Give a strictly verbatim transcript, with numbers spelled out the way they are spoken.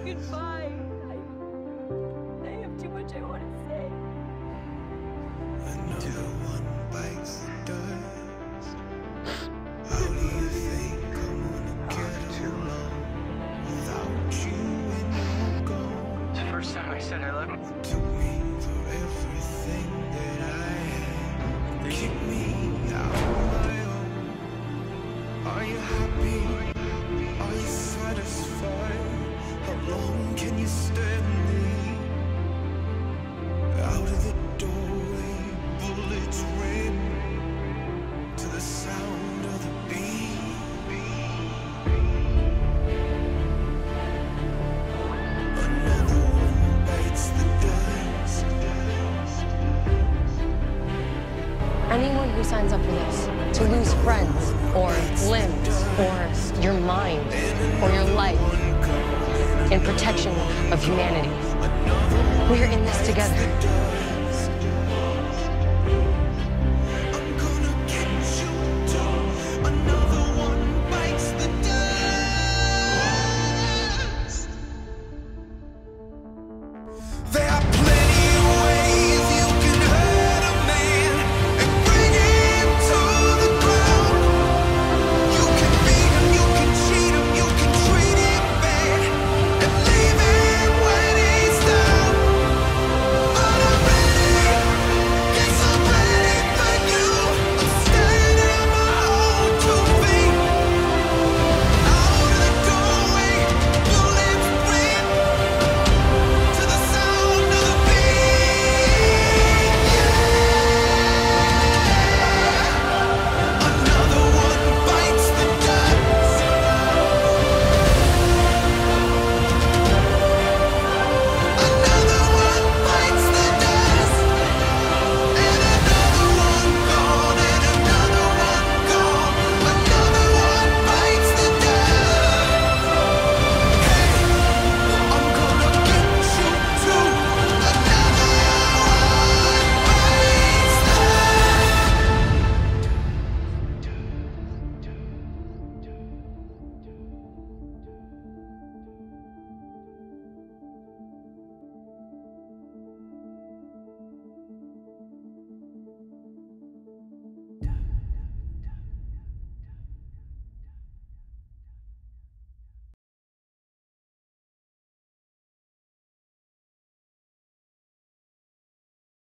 goodbye. I, I have too much I want to say. Another one bites the dust. How do you think I'm gonna get along without you when you're gone? It's the first time I said I love you. You took me for everything that I had. They kicked me out on my own. Are you happy? Are you satisfied? How long can you stand me? Out of the doorway, bullets rain to the sound of the beat. Another one bites the dust. Anyone who signs up for this, to lose friends, or limbs, or your mind, or your life, in protection of humanity. We're in this together.